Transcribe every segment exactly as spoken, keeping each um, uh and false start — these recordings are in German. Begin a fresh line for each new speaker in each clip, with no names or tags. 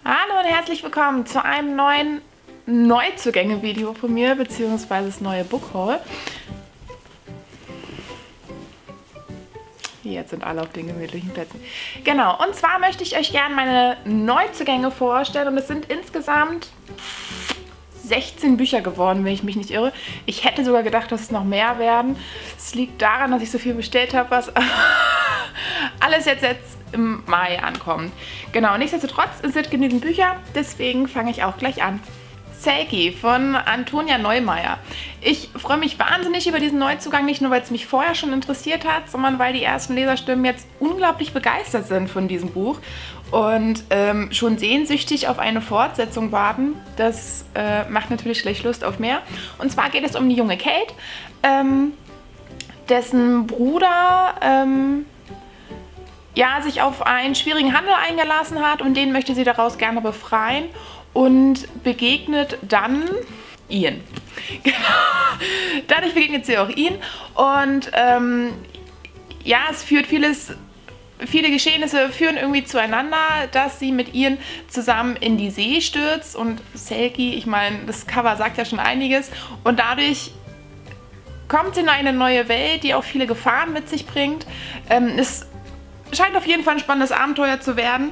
Hallo und herzlich willkommen zu einem neuen Neuzugänge-Video von mir, beziehungsweise das neue Bookhaul. Jetzt sind alle auf den gemütlichen Plätzen. Genau, und zwar möchte ich euch gerne meine Neuzugänge vorstellen und es sind insgesamt sechzehn Bücher geworden, wenn ich mich nicht irre. Ich hätte sogar gedacht, dass es noch mehr werden. Es liegt daran, dass ich so viel bestellt habe, was alles jetzt, jetzt im Mai ankommt. Genau, nichtsdestotrotz, es sind genügend Bücher, deswegen fange ich auch gleich an. Selkie von Antonia Neumeier. Ich freue mich wahnsinnig über diesen Neuzugang, nicht nur, weil es mich vorher schon interessiert hat, sondern weil die ersten Leserstimmen jetzt unglaublich begeistert sind von diesem Buch und ähm, schon sehnsüchtig auf eine Fortsetzung warten. Das äh, macht natürlich gleich Lust auf mehr. Und zwar geht es um die junge Kate, ähm, dessen Bruder ähm, ja, sich auf einen schwierigen Handel eingelassen hat und den möchte sie daraus gerne befreien. Und begegnet dann Ian. Genau. Dadurch begegnet sie auch Ian. Und ähm, ja, es führt vieles, viele Geschehnisse führen irgendwie zueinander, dass sie mit Ian zusammen in die See stürzt. Und Selkie, ich meine, das Cover sagt ja schon einiges. Und dadurch kommt sie in eine neue Welt, die auch viele Gefahren mit sich bringt. Ähm, es scheint auf jeden Fall ein spannendes Abenteuer zu werden.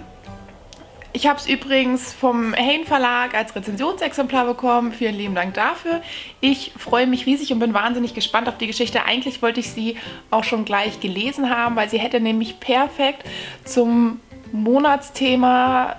Ich habe es übrigens vom Hain Verlag als Rezensionsexemplar bekommen. Vielen lieben Dank dafür. Ich freue mich riesig und bin wahnsinnig gespannt auf die Geschichte. Eigentlich wollte ich sie auch schon gleich gelesen haben, weil sie hätte nämlich perfekt zum Monatsthema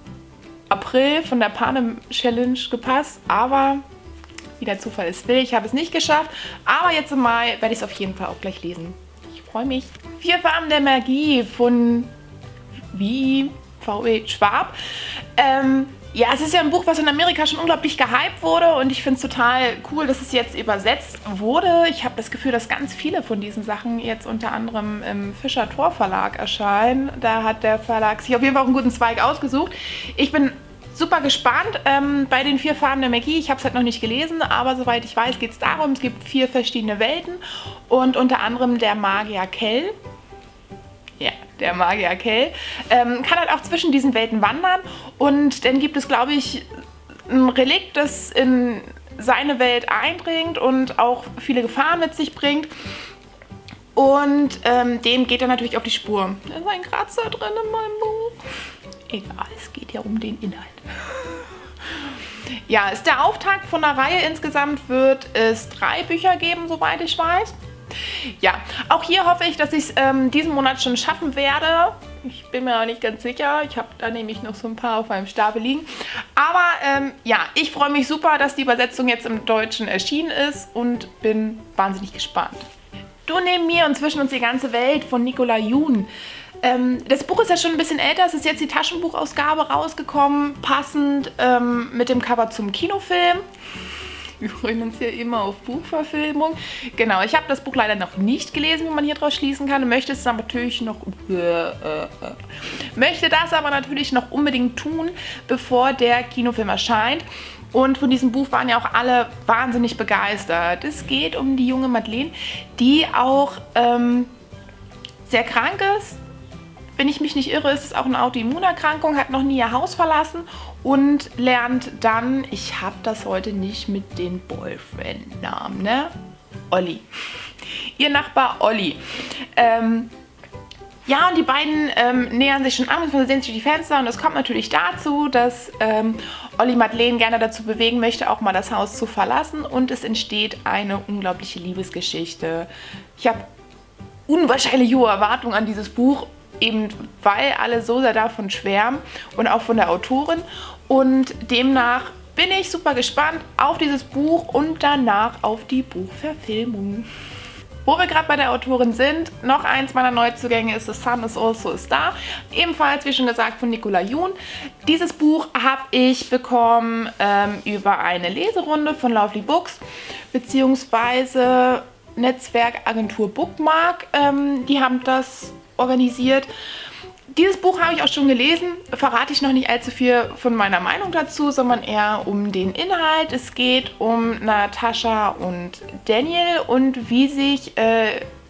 April von der Panem Challenge gepasst. Aber wie der Zufall es will, ich habe es nicht geschafft. Aber jetzt im Mai werde ich es auf jeden Fall auch gleich lesen. Ich freue mich. Vier Farben der Magie von wie... V E Schwab. Ähm, ja, es ist ja ein Buch, was in Amerika schon unglaublich gehypt wurde und ich finde es total cool, dass es jetzt übersetzt wurde. Ich habe das Gefühl, dass ganz viele von diesen Sachen jetzt unter anderem im Fischer-Tor Verlag erscheinen. Da hat der Verlag sich auf jeden Fall auch einen guten Zweig ausgesucht. Ich bin super gespannt ähm, bei den vier Farben der Magie. Ich habe es halt noch nicht gelesen, aber soweit ich weiß, geht es darum, es gibt vier verschiedene Welten und unter anderem der Magier Kell. Ja, der Magier Kell, ähm, kann halt auch zwischen diesen Welten wandern und dann gibt es, glaube ich, ein Relikt, das in seine Welt eindringt und auch viele Gefahren mit sich bringt und ähm, dem geht er natürlich auf die Spur. Da ist ein Kratzer drin in meinem Buch. Egal, es geht ja um den Inhalt. Ja, ist der Auftakt von einer Reihe. Insgesamt wird es drei Bücher geben, soweit ich weiß. Ja, auch hier hoffe ich, dass ich es ähm, diesen Monat schon schaffen werde. Ich bin mir auch nicht ganz sicher. Ich habe da nämlich noch so ein paar auf meinem Stapel liegen. Aber ähm, ja, ich freue mich super, dass die Übersetzung jetzt im Deutschen erschienen ist und bin wahnsinnig gespannt. Du neben mir und zwischen uns die ganze Welt von Nicola Yoon. Ähm, das Buch ist ja schon ein bisschen älter. Es ist jetzt die Taschenbuchausgabe rausgekommen, passend ähm, mit dem Cover zum Kinofilm. Wir freuen uns hier immer auf Buchverfilmung. Genau, ich habe das Buch leider noch nicht gelesen, wie man hier draus schließen kann. Möchte es aber natürlich noch äh, äh, möchte das aber natürlich noch unbedingt tun, bevor der Kinofilm erscheint. Und von diesem Buch waren ja auch alle wahnsinnig begeistert. Es geht um die junge Madeleine, die auch ähm, sehr krank ist. Wenn ich mich nicht irre, ist es auch eine Autoimmunerkrankung, hat noch nie ihr Haus verlassen und lernt dann, ich habe das heute nicht mit den Boyfriend-Namen, ne? Olli. Ihr Nachbar Olli. Ähm, ja, und die beiden ähm, nähern sich schon an, man sehen sich durch die Fenster und es kommt natürlich dazu, dass ähm, Olli Madeleine gerne dazu bewegen möchte, auch mal das Haus zu verlassen und es entsteht eine unglaubliche Liebesgeschichte. Ich habe unwahrscheinlich hohe Erwartungen an dieses Buch, eben weil alle so sehr davon schwärmen und auch von der Autorin und demnach bin ich super gespannt auf dieses Buch und danach auf die Buchverfilmung. Wo wir gerade bei der Autorin sind, noch eins meiner Neuzugänge ist The Sun is Also a Star, ebenfalls wie schon gesagt von Nicola Yoon. Dieses Buch habe ich bekommen ähm, über eine Leserunde von Lovely Books beziehungsweise Netzwerkagentur Bookmark, ähm, die haben das organisiert. Dieses Buch habe ich auch schon gelesen, verrate ich noch nicht allzu viel von meiner Meinung dazu, sondern eher um den Inhalt. Es geht um Natascha und Daniel und wie sich äh,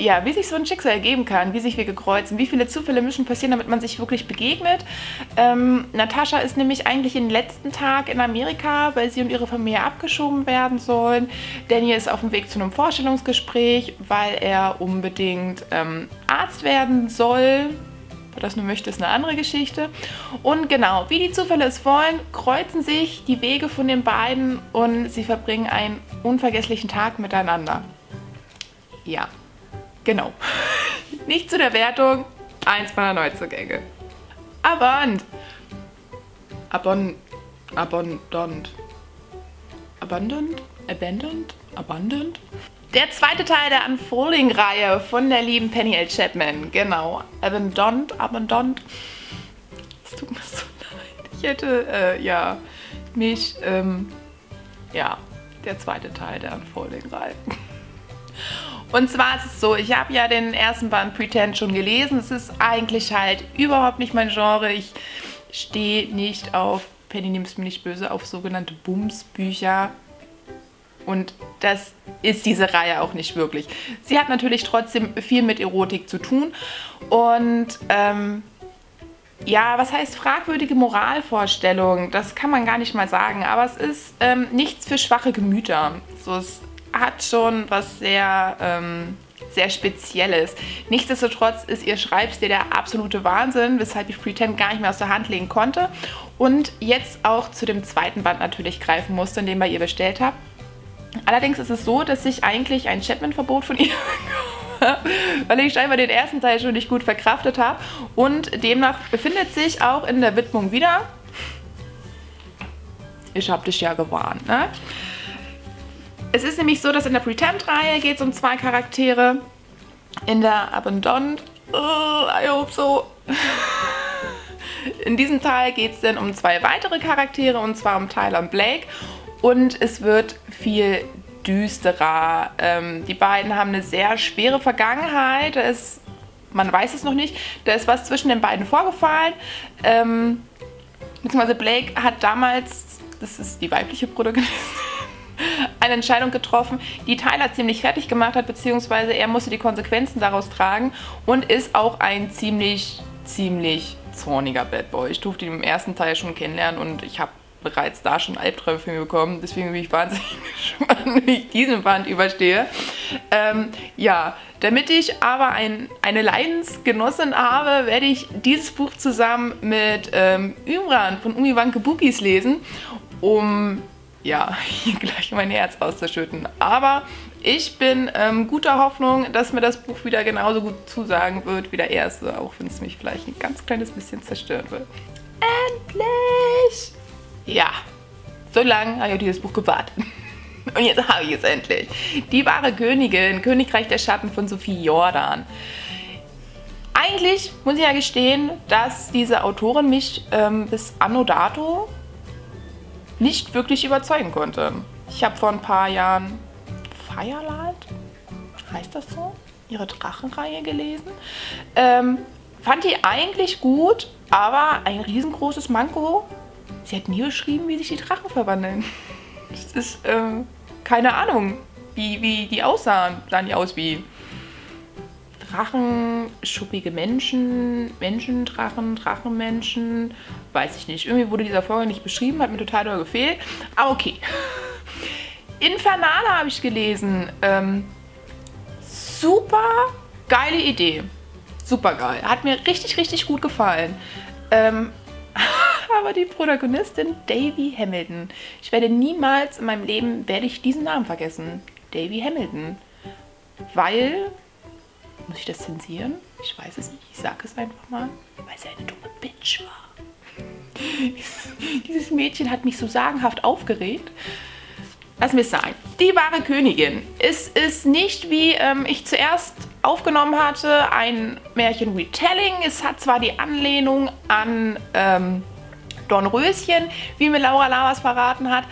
ja, wie sich so ein Schicksal ergeben kann, wie sich Wege kreuzen, wie viele Zufälle müssen passieren, damit man sich wirklich begegnet. Ähm, Natascha ist nämlich eigentlich den letzten Tag in Amerika, weil sie und ihre Familie abgeschoben werden sollen. Danny ist auf dem Weg zu einem Vorstellungsgespräch, weil er unbedingt ähm, Arzt werden soll. Ob er das nur möchte, ist eine andere Geschichte. Und genau, wie die Zufälle es wollen, kreuzen sich die Wege von den beiden und sie verbringen einen unvergesslichen Tag miteinander. Ja. Genau. Nicht zu der Wertung, eins meiner Neuzugänge. Abond. Abon... Abundant. Abundant? Abandoned? Abundant? Der zweite Teil der Unfolding-Reihe von der lieben Penny L. Chapman. Genau. Abundant, Abundant. Es tut mir so leid. Ich hätte, äh, ja, mich, ähm, ja, der zweite Teil der Unfolding-Reihe. Und zwar ist es so, ich habe ja den ersten Band Pretend schon gelesen. Es ist eigentlich halt überhaupt nicht mein Genre. Ich stehe nicht auf, Penny nimmt es mir nicht böse, auf sogenannte Bums-Bücher. Und das ist diese Reihe auch nicht wirklich. Sie hat natürlich trotzdem viel mit Erotik zu tun. Und ähm, ja, was heißt fragwürdige Moralvorstellungen? Das kann man gar nicht mal sagen. Aber es ist ähm, nichts für schwache Gemüter. So, es hat schon was sehr, ähm, sehr Spezielles. Nichtsdestotrotz ist ihr Schreibstil der absolute Wahnsinn, weshalb ich Pretend gar nicht mehr aus der Hand legen konnte. Und jetzt auch zu dem zweiten Band natürlich greifen musste, den ich bei ihr bestellt habe. Allerdings ist es so, dass ich eigentlich ein Chapman-Verbot von ihr bekomme, weil ich scheinbar den ersten Teil schon nicht gut verkraftet habe. Und demnach befindet sich auch in der Widmung wieder. Ich hab dich ja gewarnt, ne? Es ist nämlich so, dass in der Pretend-Reihe geht es um zwei Charaktere. In der Abundant, oh, I hope so. In diesem Teil geht es dann um zwei weitere Charaktere, und zwar um Tyler und Blake. Und es wird viel düsterer. Ähm, die beiden haben eine sehr schwere Vergangenheit. Da ist, man weiß es noch nicht, da ist was zwischen den beiden vorgefallen. Ähm, beziehungsweise Blake hat damals, das ist die weibliche Protagonistin, eine Entscheidung getroffen, die Tyler ziemlich fertig gemacht hat, beziehungsweise er musste die Konsequenzen daraus tragen und ist auch ein ziemlich, ziemlich zorniger Bad Boy. Ich durfte ihn im ersten Teil schon kennenlernen und ich habe bereits da schon Albträume für mich bekommen. Deswegen bin ich wahnsinnig gespannt, wie ich diesen Band überstehe. Ähm, ja, damit ich aber ein, eine Leidensgenossin habe, werde ich dieses Buch zusammen mit ähm, Imran von Umi Wanke Bookies lesen, um ja, hier gleich mein Herz auszuschütten. Aber ich bin ähm, guter Hoffnung, dass mir das Buch wieder genauso gut zusagen wird wie der erste, auch wenn es mich vielleicht ein ganz kleines bisschen zerstören wird. Endlich! Ja, so lange habe ich auf dieses Buch gewartet. Und jetzt habe ich es endlich. Die wahre Königin, Königreich der Schatten von Sophie Jordan. Eigentlich muss ich ja gestehen, dass diese Autorin mich ähm, bis anno dato nicht wirklich überzeugen konnte. Ich habe vor ein paar Jahren Firelight, heißt das so, ihre Drachenreihe gelesen. Ähm, fand die eigentlich gut, aber ein riesengroßes Manko. Sie hat nie beschrieben, wie sich die Drachen verwandeln. Das ist, ähm, keine Ahnung, wie, wie die aussahen. Sahen die aus wie Drachen, schuppige Menschen, Menschendrachen, Drachenmenschen, weiß ich nicht. Irgendwie wurde dieser Vorgang nicht beschrieben, hat mir total doll gefehlt. Aber okay. Infernale habe ich gelesen. Ähm, super geile Idee. Super geil. Hat mir richtig, richtig gut gefallen. Ähm, aber die Protagonistin Davy Hamilton. Ich werde niemals in meinem Leben, werde ich diesen Namen vergessen. Davy Hamilton. Weil... Muss ich das zensieren? Ich weiß es nicht. Ich sage es einfach mal. Weil sie eine dumme Bitch war. Dieses Mädchen hat mich so sagenhaft aufgeregt. Lassen wir es sein. Die wahre Königin. Es ist nicht, wie ähm, ich zuerst aufgenommen hatte, ein Märchen-Retelling. Es hat zwar die Anlehnung an ähm, Dornröschen, wie mir Laura Lavas verraten hat,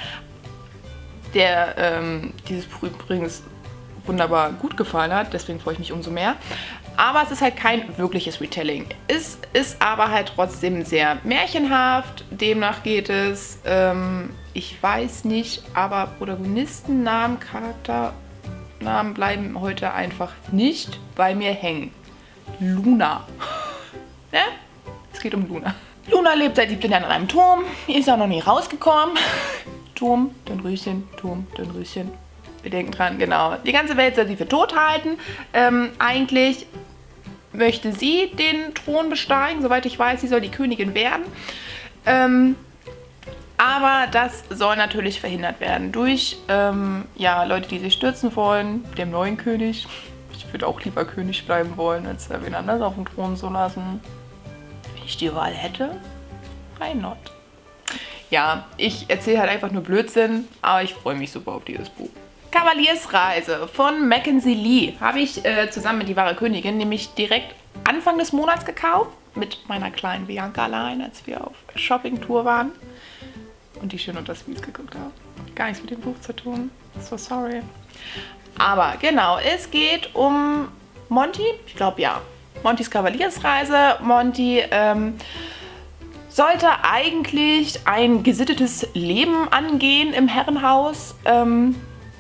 der ähm, dieses Buch übrigens wunderbar gut gefallen hat, deswegen freue ich mich umso mehr. Aber es ist halt kein wirkliches Retelling. Es ist aber halt trotzdem sehr märchenhaft. Demnach geht es, ähm, ich weiß nicht, aber Protagonisten, Namen, Charakter, Namen bleiben heute einfach nicht bei mir hängen. Luna. Ja? Es geht um Luna. Luna lebt seit siebzehn Jahren in einem Turm. Ist auch noch nie rausgekommen. Turm, Dornröschen, Turm, Dornröschen. Wir denken dran, genau. Die ganze Welt soll sie für tot halten. Ähm, eigentlich möchte sie den Thron besteigen. Soweit ich weiß, sie soll die Königin werden. Ähm, aber das soll natürlich verhindert werden durch ähm, ja, Leute, die sich stürzen wollen. Dem neuen König. Ich würde auch lieber König bleiben wollen, als wen anders auf dem Thron zu lassen. Wenn ich die Wahl hätte, why not? Ja, ich erzähle halt einfach nur Blödsinn, aber ich freue mich super auf dieses Buch. Kavaliersreise von Mackenzie Lee habe ich äh, zusammen mit Die wahre Königin nämlich direkt Anfang des Monats gekauft. Mit meiner kleinen Bianca allein, als wir auf Shoppingtour waren. Und die Schön und das Biest geguckt haben. Gar nichts mit dem Buch zu tun. So sorry. Aber genau, es geht um Monty. Ich glaube ja. Montys Kavaliersreise. Monty ähm, sollte eigentlich ein gesittetes Leben angehen im Herrenhaus. Ähm,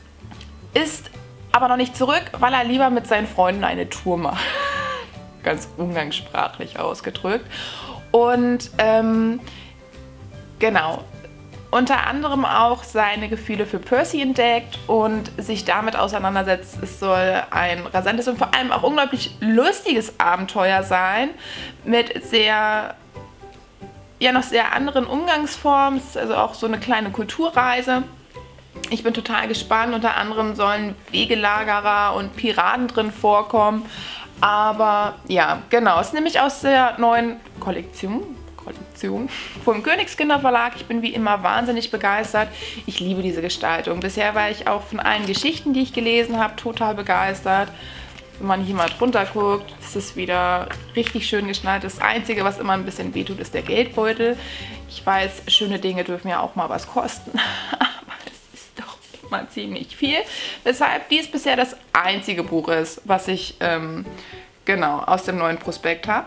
ist aber noch nicht zurück, weil er lieber mit seinen Freunden eine Tour macht. Ganz umgangssprachlich ausgedrückt. Und ähm, genau. Unter anderem auch seine Gefühle für Percy entdeckt und sich damit auseinandersetzt. Es soll ein rasantes und vor allem auch unglaublich lustiges Abenteuer sein. Mit sehr, ja noch sehr anderen Umgangsformen. Es ist also auch so eine kleine Kulturreise. Ich bin total gespannt. Unter anderem sollen Wegelagerer und Piraten drin vorkommen. Aber ja, genau. Es ist nämlich aus der neuen Kollektion. Kollektion vom Königskinder Verlag. Ich bin wie immer wahnsinnig begeistert. Ich liebe diese Gestaltung. Bisher war ich auch von allen Geschichten, die ich gelesen habe, total begeistert. Wenn man hier mal drunter guckt, ist es wieder richtig schön geschnallt. Das Einzige, was immer ein bisschen wehtut, ist der Geldbeutel. Ich weiß, schöne Dinge dürfen ja auch mal was kosten. Aber es ist doch mal ziemlich viel. Weshalb dies bisher das einzige Buch ist, was ich ähm, genau aus dem neuen Prospekt habe.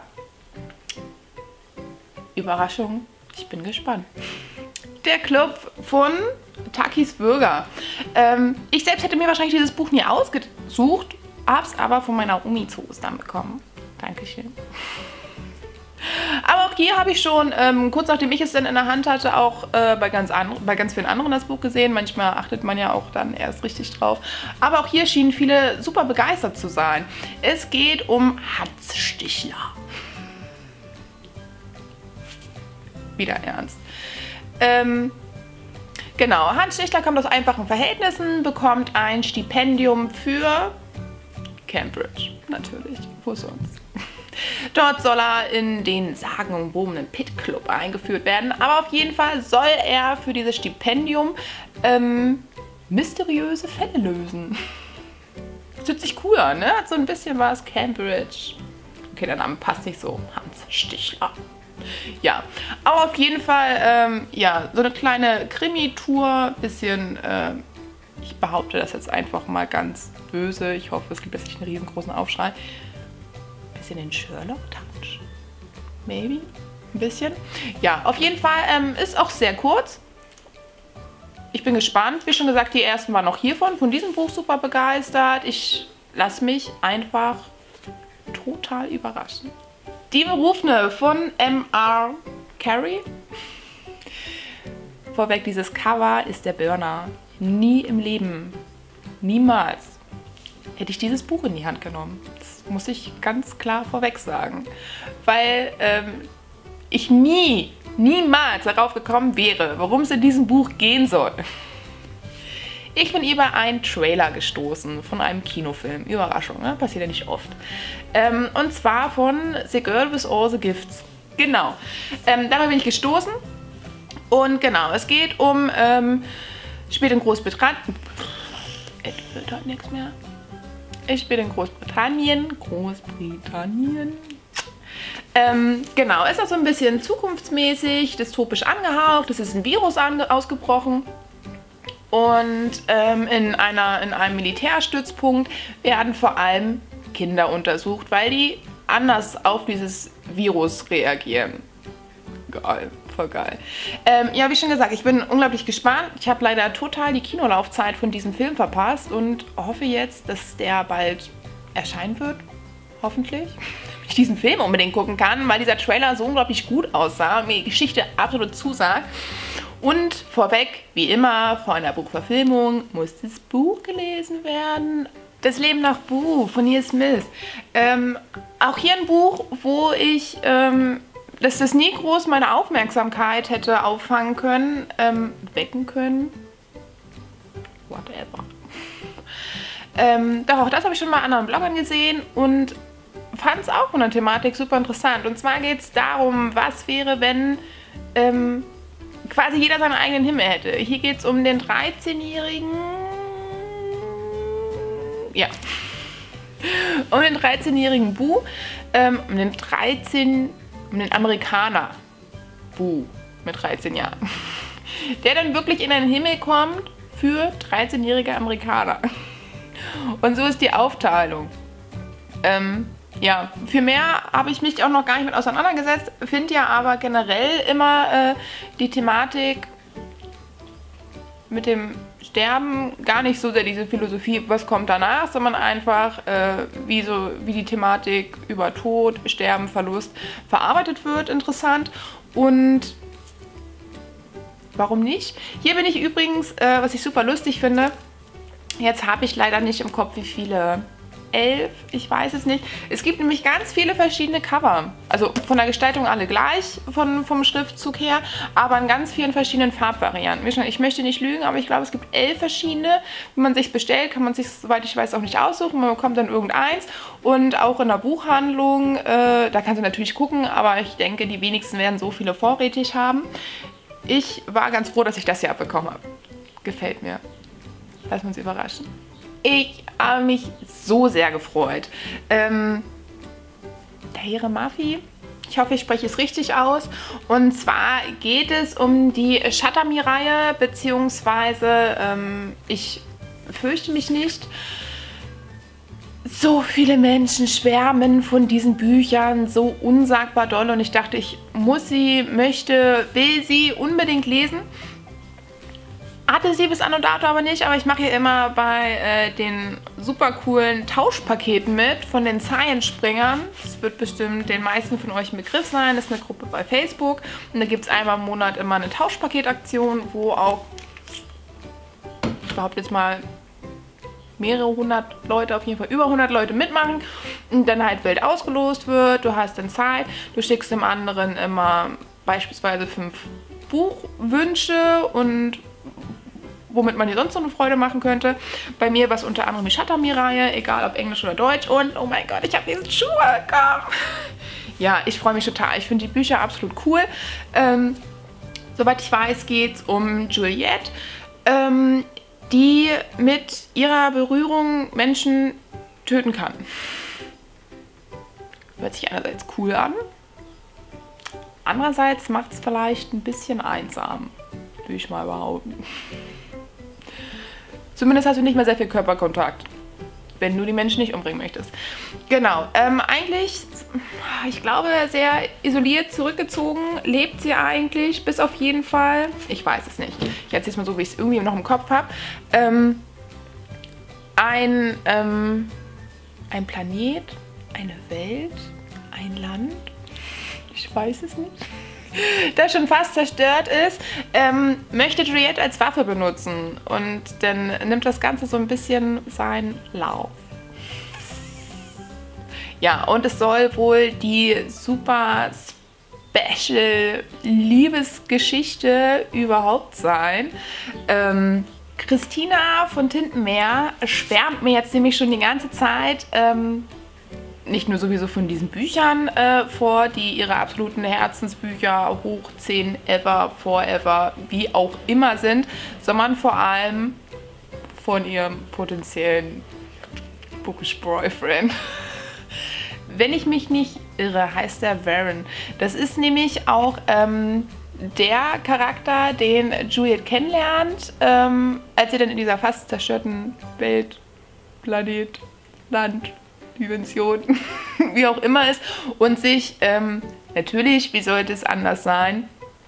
Überraschung, ich bin gespannt. Der Club von Takis Bürger. Ähm, ich selbst hätte mir wahrscheinlich dieses Buch nie ausgesucht, habe es aber von meiner Omi zu Ostern bekommen. Dankeschön. Aber auch hier habe ich schon, ähm, kurz nachdem ich es dann in der Hand hatte, auch äh, bei, ganz anderen, bei ganz vielen anderen das Buch gesehen. Manchmal achtet man ja auch dann erst richtig drauf. Aber auch hier schienen viele super begeistert zu sein. Es geht um Hans Stichler. Wieder ernst. Ähm, genau, Hans Stichler kommt aus einfachen Verhältnissen, bekommt ein Stipendium für Cambridge, natürlich, wo sonst. Dort soll er in den sagenumwobenen Pit Club eingeführt werden, aber auf jeden Fall soll er für dieses Stipendium ähm, mysteriöse Fälle lösen. Das hört sich cool an, ne? Hat so ein bisschen was Cambridge. Okay, der Name passt nicht so. Hans Stichler. Ja, aber auf jeden Fall, ähm, ja, so eine kleine Krimi-Tour, bisschen, äh, ich behaupte das jetzt einfach mal ganz böse, ich hoffe, es gibt jetzt nicht einen riesengroßen Aufschrei, bisschen den Sherlock-Touch, maybe, ein bisschen. Ja, auf jeden Fall ähm, ist auch sehr kurz. Ich bin gespannt, wie schon gesagt, die ersten waren noch hiervon, von diesem Buch super begeistert. Ich lasse mich einfach total überraschen. Die Berufene von M R Carey. Vorweg, dieses Cover ist der Burner. Nie im Leben, niemals hätte ich dieses Buch in die Hand genommen. Das muss ich ganz klar vorweg sagen. Weil ähm, ich nie, niemals darauf gekommen wäre, worum es in diesem Buch gehen soll. Ich bin über einen Trailer gestoßen von einem Kinofilm. Überraschung, ne? Passiert ja nicht oft. Ähm, und zwar von The Girl with All the Gifts. Genau. Ähm, darüber bin ich gestoßen. Und genau, es geht um, ähm, spielt in Großbritannien. Es wird heute nichts mehr. Ich spiele in Großbritannien. Großbritannien. Ähm, genau, ist auch so ein bisschen zukunftsmäßig, dystopisch angehaucht. Es ist ein Virus ange ausgebrochen. Und ähm, in, einer, in einem Militärstützpunkt werden vor allem Kinder untersucht, weil die anders auf dieses Virus reagieren. Geil. Voll geil. Ähm, ja, wie schon gesagt, ich bin unglaublich gespannt. Ich habe leider total die Kinolaufzeit von diesem Film verpasst und hoffe jetzt, dass der bald erscheinen wird. Hoffentlich. Dass ich diesen Film unbedingt gucken kann, weil dieser Trailer so unglaublich gut aussah und mir die Geschichte absolut zusagt. Und vorweg, wie immer, vor einer Buchverfilmung muss das Buch gelesen werden. Das Leben nach Boo von Neil Smith. Ähm, auch hier ein Buch, wo ich... Ähm, dass das nie groß meine Aufmerksamkeit hätte auffangen können, ähm, wecken können, whatever. Ähm, doch auch das habe ich schon mal anderen Bloggern gesehen und fand es auch von der Thematik super interessant. Und zwar geht es darum, was wäre, wenn ähm, quasi jeder seinen eigenen Himmel hätte. Hier geht es um den dreizehnjährigen, ja, um den dreizehnjährigen Boo, ähm, um den dreizehn um den Amerikaner, Boo, mit dreizehn Jahren, der dann wirklich in einen Himmel kommt für dreizehnjährige Amerikaner. Und so ist die Aufteilung. Ähm, ja, für mehr habe ich mich auch noch gar nicht mit auseinandergesetzt, finde ja aber generell immer äh, die Thematik mit dem Sterben gar nicht so sehr diese Philosophie, was kommt danach, sondern einfach, äh, wie, so, wie die Thematik über Tod, Sterben, Verlust verarbeitet wird, interessant. Und warum nicht? Hier bin ich übrigens, äh, was ich super lustig finde, jetzt habe ich leider nicht im Kopf, wie viele... elf, ich weiß es nicht. Es gibt nämlich ganz viele verschiedene Cover. Also von der Gestaltung alle gleich, von, vom Schriftzug her, aber in ganz vielen verschiedenen Farbvarianten. Ich möchte nicht lügen, aber ich glaube, es gibt elf verschiedene. Wenn man sich bestellt, kann man sich, soweit ich weiß, auch nicht aussuchen. Man bekommt dann irgendeins. Und auch in der Buchhandlung, äh, da kannst du natürlich gucken, aber ich denke, die wenigsten werden so viele vorrätig haben. Ich war ganz froh, dass ich das hier abbekommen habe. Gefällt mir. Lass uns überraschen. Ich habe mich so sehr gefreut. Ähm, Tahereh Mafi, ich hoffe, ich spreche es richtig aus. Und zwar geht es um die Chattermee-Reihe, beziehungsweise, ähm, ich fürchte mich nicht, so viele Menschen schwärmen von diesen Büchern, so unsagbar doll. Und ich dachte, ich muss sie, möchte, will sie unbedingt lesen. Hatte sie bis anno dato aber nicht, aber ich mache hier immer bei äh, den super coolen Tauschpaketen mit von den Science-Springern. Das wird bestimmt den meisten von euch ein Begriff sein. Das ist eine Gruppe bei Facebook und da gibt es einmal im Monat immer eine Tauschpaketaktion, wo auch, ich behaupte jetzt mal, mehrere hundert Leute, auf jeden Fall über hundert Leute mitmachen und dann halt wild ausgelost wird. Du hast dann Zeit, du schickst dem anderen immer beispielsweise fünf Buchwünsche und womit man dir sonst so eine Freude machen könnte. Bei mir war es unter anderem die Chattermee-Reihe, egal ob Englisch oder Deutsch. Und oh mein Gott, ich habe diesen Schuh bekommen. Ja, ich freue mich total. Ich finde die Bücher absolut cool. Ähm, soweit ich weiß, geht es um Juliette, ähm, die mit ihrer Berührung Menschen töten kann. Hört sich einerseits cool an. Andererseits macht es vielleicht ein bisschen einsam, würde ich mal behaupten. Zumindest hast du nicht mehr sehr viel Körperkontakt, wenn du die Menschen nicht umbringen möchtest. Genau, ähm, eigentlich, ich glaube, sehr isoliert, zurückgezogen lebt sie eigentlich, bis auf jeden Fall, ich weiß es nicht, ich erzähle es mal so, wie ich es irgendwie noch im Kopf habe, ähm, ein, ähm, ein Planet, eine Welt, ein Land, ich weiß es nicht, das schon fast zerstört ist, ähm, möchte Juliette als Waffe benutzen und dann nimmt das Ganze so ein bisschen seinen Lauf. Ja, und es soll wohl die super special Liebesgeschichte überhaupt sein. Ähm, Christina von Tintenmeer schwärmt mir jetzt nämlich schon die ganze Zeit, ähm, nicht nur sowieso von diesen Büchern äh, vor, die ihre absoluten Herzensbücher hoch zehn ever, forever, wie auch immer sind, sondern vor allem von ihrem potenziellen Bookish Boyfriend. Wenn ich mich nicht irre, heißt der Varen. Das ist nämlich auch ähm, der Charakter, den Juliette kennenlernt, ähm, als sie dann in dieser fast zerstörten Welt, Planet, Land, Dimension, wie auch immer ist, und sich ähm, natürlich, wie sollte es anders sein,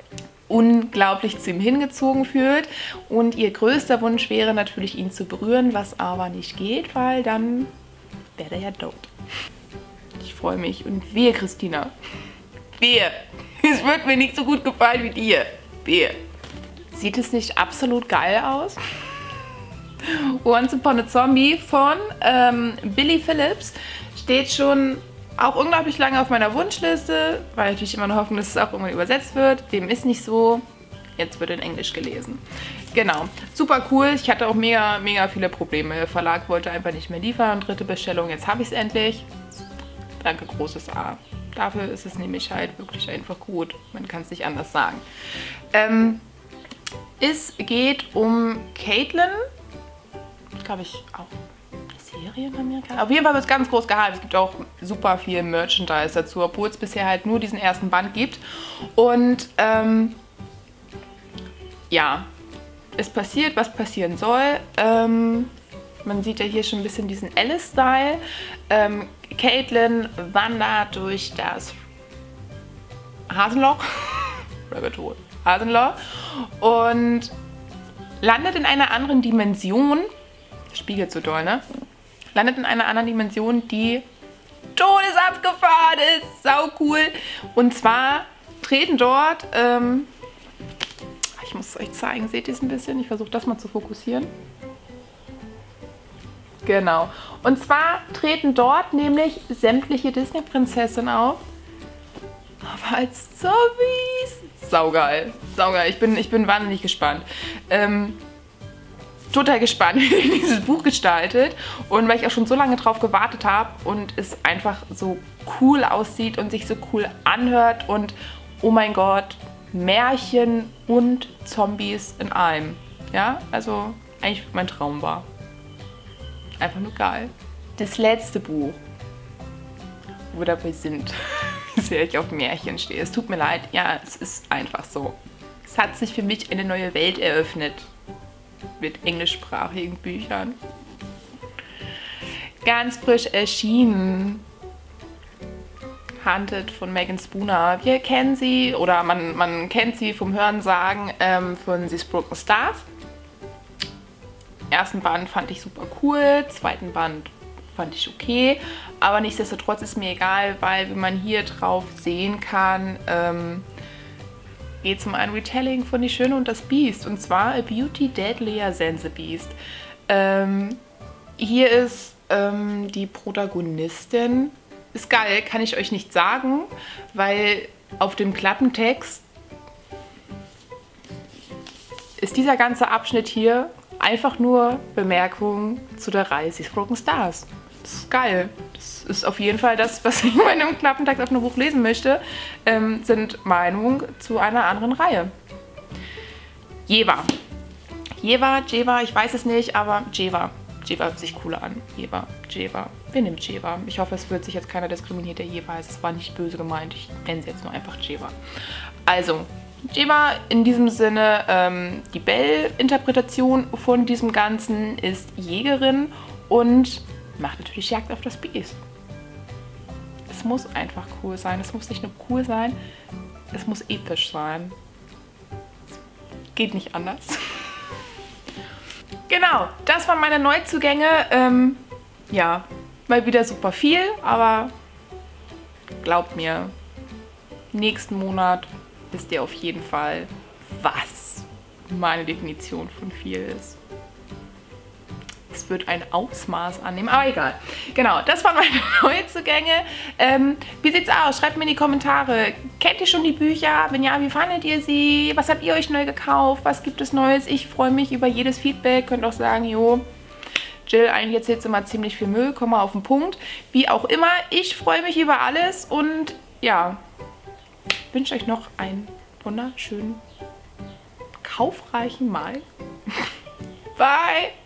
unglaublich zu ihm hingezogen fühlt. Und ihr größter Wunsch wäre natürlich, ihn zu berühren, was aber nicht geht, weil dann wäre er ja tot. Ich freue mich. Und wehe, Christina. Wehe. Es wird mir nicht so gut gefallen wie dir. Wehe. Sieht es nicht absolut geil aus? Once Upon a Zombie von ähm, Billy Phillips steht schon auch unglaublich lange auf meiner Wunschliste, weil natürlich immer noch hoffen, dass es auch irgendwann übersetzt wird. Dem ist nicht so. Jetzt wird in Englisch gelesen. Genau. Super cool. Ich hatte auch mega, mega viele Probleme. Der Verlag wollte einfach nicht mehr liefern. Dritte Bestellung. Jetzt habe ich es endlich. Danke, großes A. Dafür ist es nämlich halt wirklich einfach gut. Man kann es nicht anders sagen. Ähm, es geht um Caitlin. Glaube ich auch. Serie in Amerika. Auf jeden Fall wird es ganz groß gehalten. Es gibt auch super viel Merchandise dazu, obwohl es bisher halt nur diesen ersten Band gibt. Und ähm, ja, es passiert, was passieren soll. Ähm, man sieht ja hier schon ein bisschen diesen Alice-Style. Ähm, Caitlin wandert durch das Hasenloch. Rabbit-Hole. Hasenloch. Und landet in einer anderen Dimension. Spiegelt so doll, ne? Landet in einer anderen Dimension, die todesabgefahren ist. Sau cool. Und zwar treten dort, ähm, ich muss es euch zeigen, seht ihr es ein bisschen? Ich versuche das mal zu fokussieren. Genau. Und zwar treten dort nämlich sämtliche Disney-Prinzessinnen auf. Aber als Zombies. Saugeil. Saugeil. Ich bin, ich bin wahnsinnig gespannt. Ähm, total gespannt, wie dieses Buch gestaltet. Und weil ich auch schon so lange drauf gewartet habe und es einfach so cool aussieht und sich so cool anhört und oh mein Gott, Märchen und Zombies in einem. Ja, also eigentlich mein Traum war. Einfach nur geil. Das letzte Buch, wo wir dabei sind, wie sehr ich auf Märchen stehe. Es tut mir leid, ja, es ist einfach so. Es hat sich für mich eine neue Welt eröffnet. Mit englischsprachigen Büchern. Ganz frisch erschienen. Hunted von Megan Spooner. Wir kennen sie, oder man, man kennt sie vom Hörensagen ähm, von These Broken Stars. Ersten Band fand ich super cool, zweiten Band fand ich okay, aber nichtsdestotrotz ist mir egal, weil wie man hier drauf sehen kann, ähm, geht es um ein Retelling von Die Schöne und das Biest, und zwar A Beauty Deadlier Than the Beast. Ähm, hier ist ähm, die Protagonistin, ist geil, kann ich euch nicht sagen, weil auf dem Klappentext ist dieser ganze Abschnitt hier einfach nur Bemerkungen zu der Reihe These Broken Stars. Das ist geil. Das ist auf jeden Fall das, was ich in meinem Klappentext auf einem Buch lesen möchte, ähm, sind Meinungen zu einer anderen Reihe. Jeva. Jeva, Jeva, ich weiß es nicht, aber Jeva. Jeva hört sich cooler an. Jeva, Jeva. Wir nehmen Jeva. Ich hoffe, es wird sich jetzt keiner diskriminiert, der Jeva heißt. Es war nicht böse gemeint. Ich nenne sie jetzt nur einfach Jeva. Also, Jeva in diesem Sinne, ähm, die Belle-Interpretation von diesem Ganzen ist Jägerin und macht natürlich Jagd auf das Biest. Es muss einfach cool sein. Es muss nicht nur cool sein, es muss episch sein. Geht nicht anders. Genau, das waren meine Neuzugänge. Ähm, ja, mal wieder super viel, aber glaubt mir, nächsten Monat wisst ihr auf jeden Fall, was meine Definition von viel ist. Es wird ein Ausmaß annehmen, aber egal. Genau, das waren meine Neuzugänge. Ähm, wie sieht's aus? Schreibt mir in die Kommentare. Kennt ihr schon die Bücher? Wenn ja, wie fandet ihr sie? Was habt ihr euch neu gekauft? Was gibt es Neues? Ich freue mich über jedes Feedback. Könnt auch sagen, jo, Jill, eigentlich erzählt jetzt immer ziemlich viel Müll. Komm mal auf den Punkt. Wie auch immer, ich freue mich über alles und ja, wünsche euch noch einen wunderschönen, kaufreichen Mai. Bye!